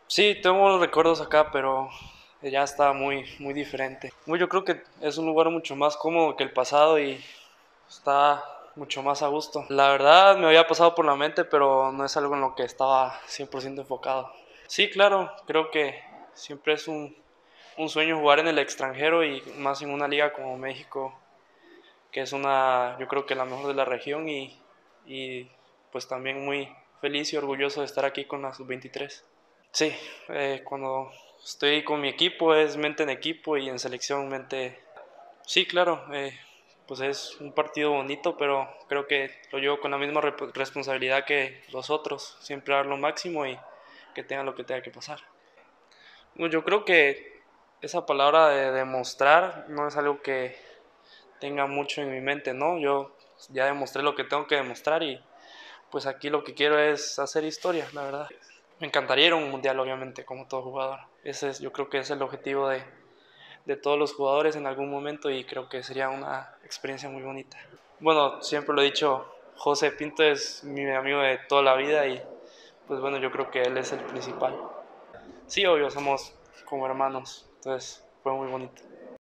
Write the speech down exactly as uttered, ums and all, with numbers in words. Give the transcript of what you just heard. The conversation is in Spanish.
Sí, tengo recuerdos acá, pero ya está muy, muy diferente. Bueno, yo creo que es un lugar mucho más cómodo que el pasado y está mucho más a gusto. La verdad me había pasado por la mente, pero no es algo en lo que estaba cien por ciento enfocado. Sí, claro, creo que siempre es un, un sueño jugar en el extranjero y más en una liga como México, que es una, yo creo que la mejor de la región y, y pues también muy feliz y orgulloso de estar aquí con la sub veintitrés. Sí, eh, cuando estoy con mi equipo es mente en equipo y en selección mente. Sí, claro, eh, pues es un partido bonito, pero creo que lo llevo con la misma rep- responsabilidad que los otros, siempre dar lo máximo y que tenga lo que tenga que pasar. Bueno, yo creo que esa palabra de demostrar no es algo que tenga mucho en mi mente, ¿no? Yo ya demostré lo que tengo que demostrar y pues aquí lo que quiero es hacer historia, la verdad. Me encantaría ir a un mundial, obviamente, como todo jugador. Ese es, yo creo que es el objetivo de, de todos los jugadores en algún momento y creo que sería una experiencia muy bonita. Bueno, siempre lo he dicho, José Pinto es mi amigo de toda la vida y pues bueno, yo creo que él es el principal. Sí, obvio, somos como hermanos, entonces fue muy bonito.